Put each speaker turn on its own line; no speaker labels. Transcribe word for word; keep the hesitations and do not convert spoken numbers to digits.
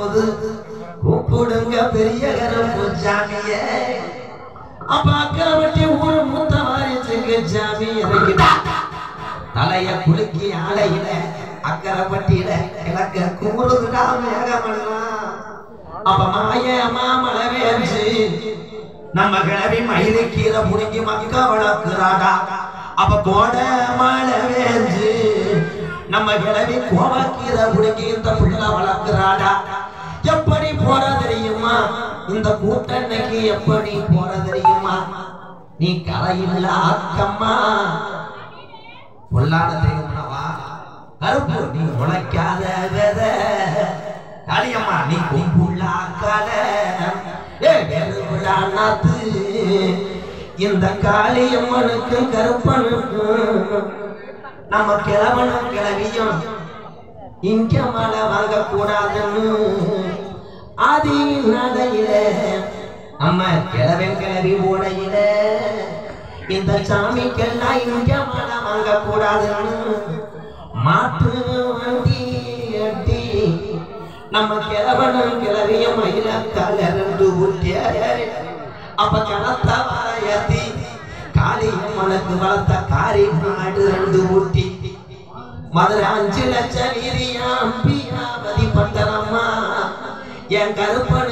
கூப்பிடுங்க பெரிய கருப்பு ஜாமிய அப்ப அக்கரவட்டி ஊரு மூத்த வாரிசுக்கு ஜாமி இறங்கிட்டா தலைய குலுக்கி ஆலையில அக்கரவட்டியில கிழக்க குமுறுதுடா மேகமெல்லாம் அப்ப மாய மாமலை வேஞ்சு நம்ம கிளவி மயிலை கீரை புடுங்கி மக்க வளர்க்கிறாடா அப்ப கோட மழை வேஞ்சு நம்ம கிளவி கோவக்கீரை புடுங்கி இந்த புள்ள வளர்க்கிறாடா எப்படி போற தெரியுமா இந்த கூட்டன்னைக்கு எப்படி போற தெரியுமா நீ கரையில்ல அக்கம்மா பொல்லாத தெய்வம்னவா கருப்பு நீ உழைக்காத வித காளியம்மா நீ கும்புள்ள அக்கால ஏ வேறுபடா நாத்து இந்த காளியம்மனுக்கு கருப்பனுக்கு நம்ம கிழவனும் கிளவியும் இங்க மழை வாங்க கூடாதுன்னு ஆதி நடையில நம்ம கிழவன் கிளவி ஓடையில இந்த சாமிக்கெல்லாம் இங்க மழை வாங்க கூடாதுன்னு மாட்டு வண்டி அட்டி நம்ம கிழவனும் கிளவியும் மயிலக்கால ரெண்டு ஊட்டிய அப்ப கணத்த வாயத்தி காளியம்மனுக்கு வளர்த்த காரி மாடு ரெண்டு ஊட்டி மதுரை அஞ்சு லட்சம் வீதியா அம்பியாவதி பட்டரம்மா என் கருப்பன்